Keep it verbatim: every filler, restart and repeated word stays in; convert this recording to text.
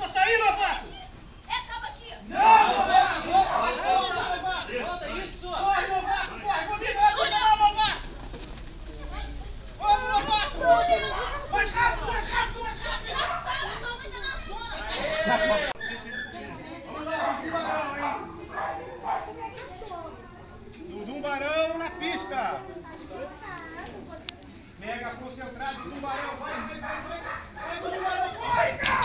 sair, novato! É, acaba aqui! Não, novato! Volta, novato! Volta, isso! Corre, novato, corre! Vou vir pra você, não, novato! Vamos, novato! Mais rápido, mais rápido, mais rápido! Desgraçado, sua mãe tá na zona! Vamos lá, Dumbarão, hein? Dumbarão na pista! Mega concentrado, Dumbarão, vai, vai, vai, vai! Vai, Dumbarão, corre, cara!